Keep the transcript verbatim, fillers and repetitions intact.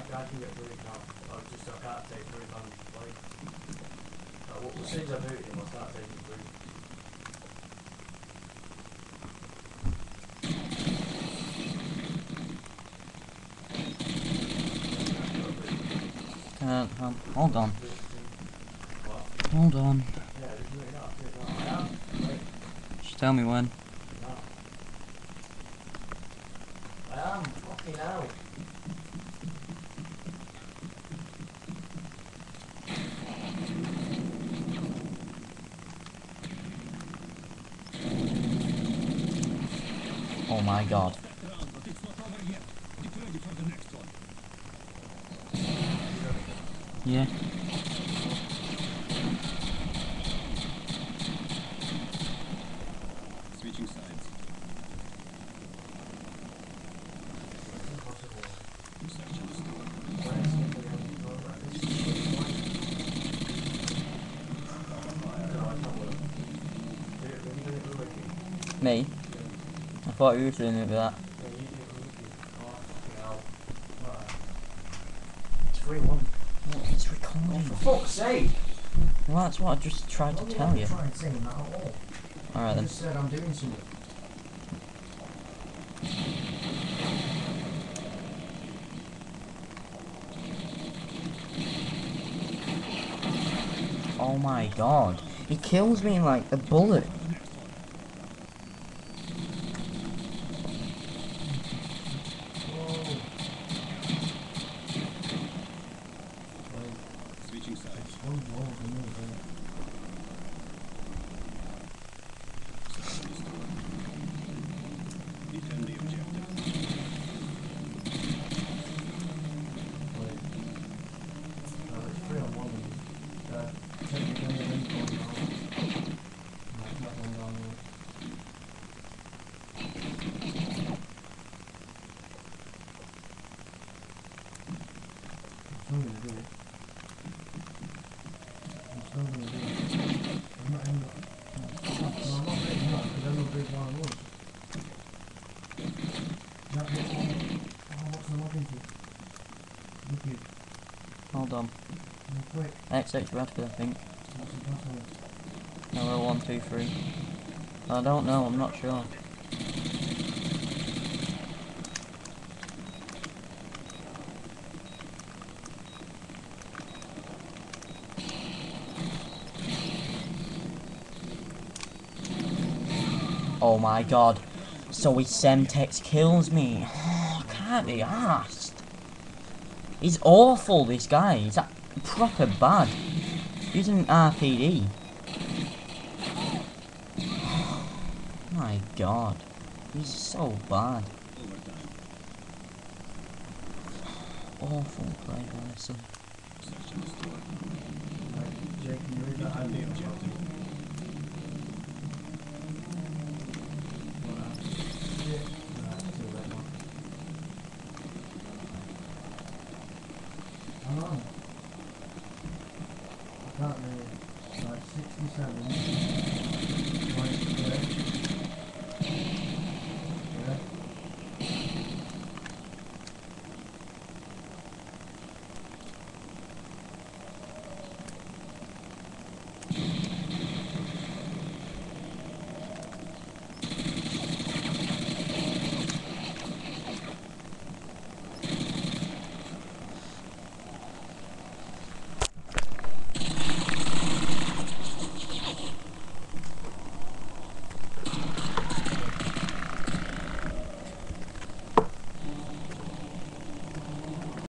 I can get through it now. I just I can't take through it, man. Like, uh, what, as soon as I do it, I'll start taking through. Uh, um, hold on. What? Hold on. Yeah, just do it now. Do it now. I am. Wait. Just tell me when. Now. I am. Fucking hell. Oh my god. But it's not over yet. Get ready for the next one. Yeah. Switching sides. Impossible. Search and destroy. Where is it again? Oh, right. This is the point. No, I can't work. Do it. When you do it with Wiki. Me? I thought you were doing it with that. Yeah, you do it with Wiki. Oh, fucking hell. Right. It's three one. What? It's Oh, recording. for fuck's sake! Well, that's what I just tried to I'm tell not you. trying to say that at all. Alright I then. just said I'm doing something. Oh my god. He kills me like a bullet. Whoa. Wait, Switching sides. it's one blow for me, isn't it? Search and destroy. Defend the objective. Wait. No, it's three on one. Uh, technically, I think one down. No, it's not one down yet. I'm still gonna do it. I'm still gonna do it. I'm not in that. No, I'm not breaking that because I know big one was. That was oh, what's the login to? Look it. Hold on. No, quick. X X Radford, I think. What's the password? Hello, one, two, three. I don't know, I'm not sure. Oh my god. So his Semtex kills me. Oh, can't be arsed. He's awful, this guy. He's a proper bad. He's an R P D. My god. He's so bad. Overtime. Awful play, honestly. Search and destroy. Right, Jake, can you read that? I Defend the didn't. objective.